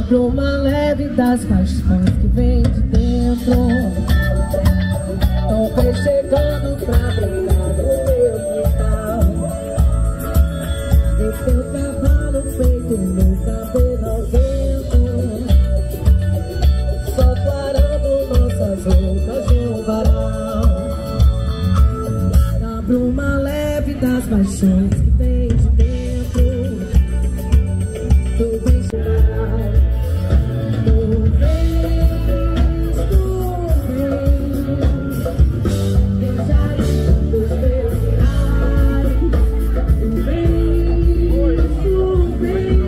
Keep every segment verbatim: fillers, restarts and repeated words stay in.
bruma leve das paixões que vem de dentro. Não vem chegando pra brincar no meu quintal. E teu cavalo feito no cabelo ao vento, só clarando nossas roupas no varal. Na bruma leve das paixões que vem de dentro, tu vem chegar. Tu vens, tu vens, deixarinho dos meus sinais. Tu vens, tu vens.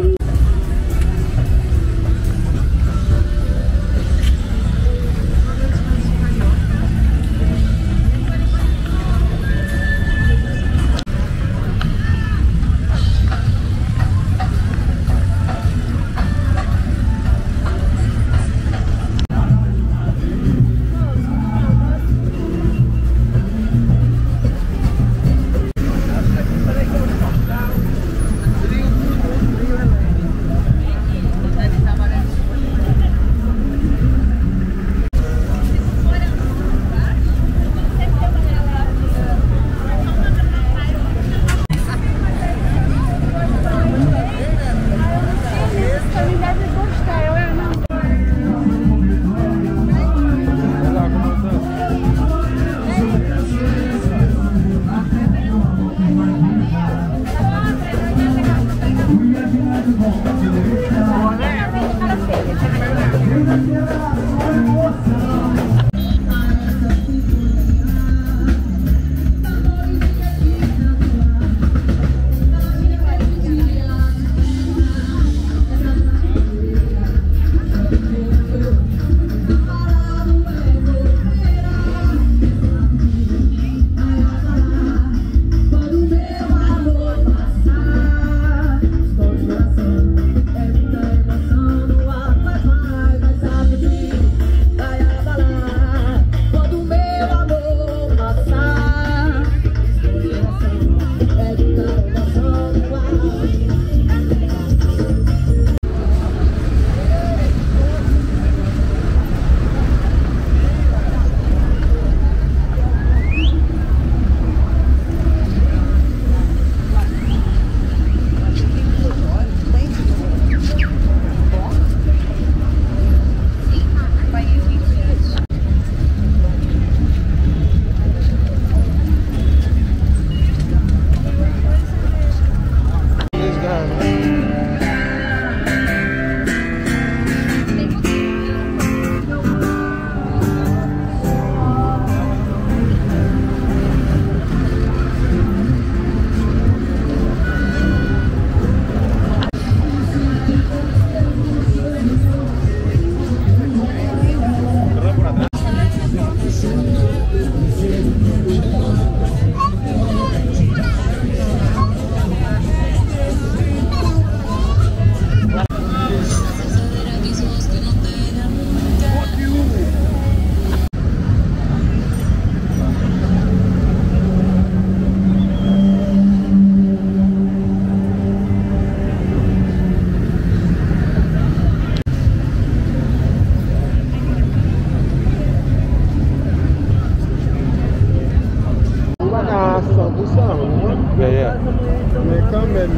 Yeah, yeah. Mais quand même,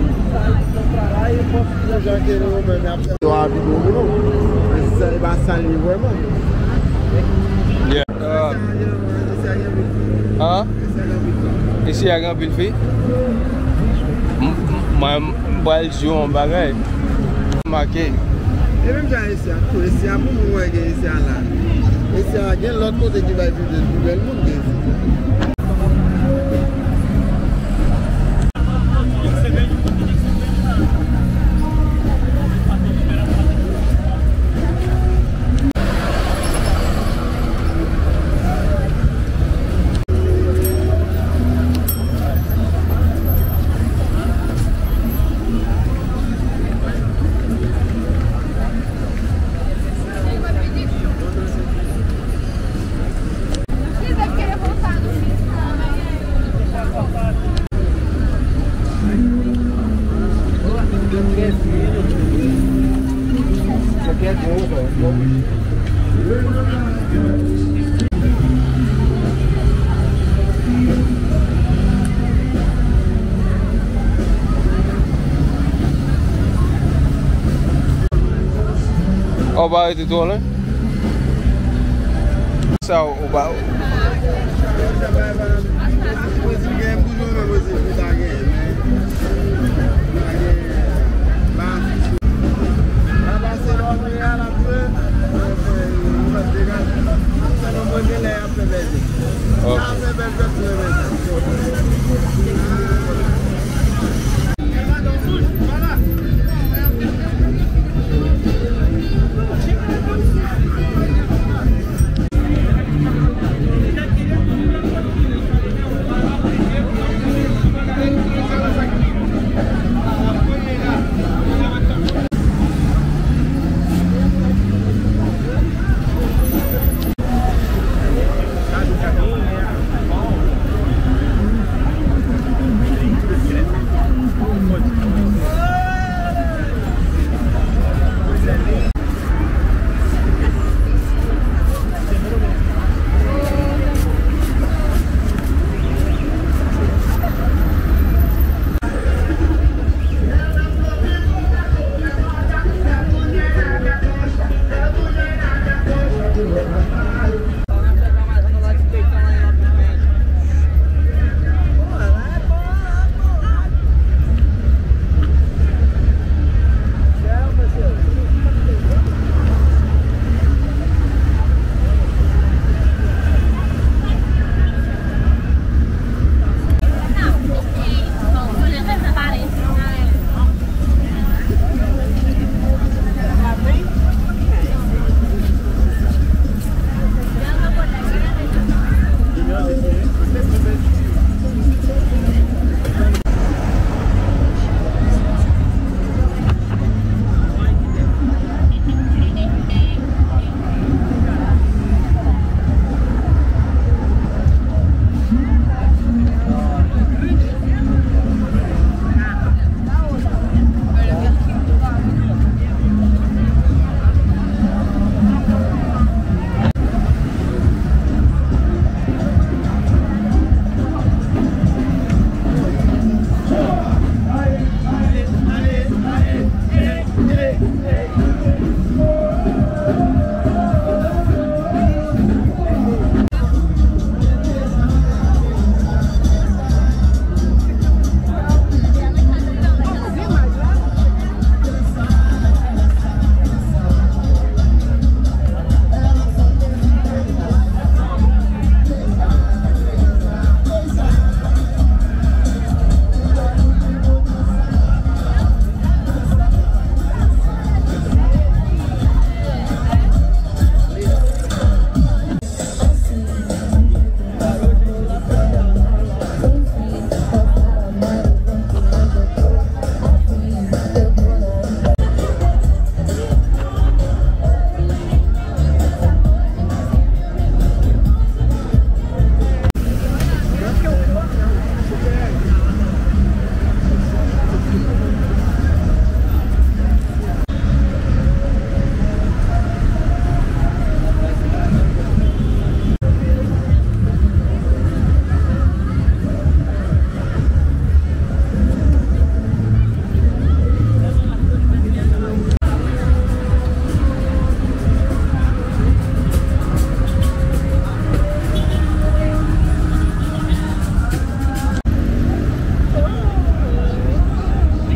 les gens qui nous mènent après, ils ont envie de nous. Mais ça va salir vraiment. Yeah. Uh, hein? Ici, il y a un peu de filles. Moi, je vais jouer un bagage. Marqué. Et même ici, ici, à mon moment, ici, là. Ici, il y a l'autre côté qui va vivre de nouvelles mondes. Quer Oba iti tout là. Ça oba.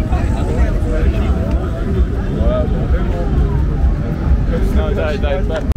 No, no, no.